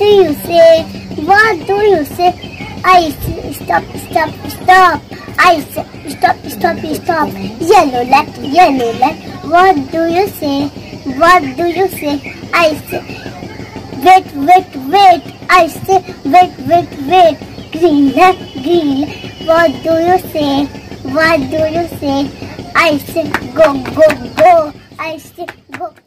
you say? What do you say? I say, stop, stop, stop. I say, stop, stop, stop. Yellow light. What do you say? What do you say? I say, wait, wait, wait. I say, wait, wait, wait. Green light. What do you say? What do you say? I say, go, go, go. I say, go.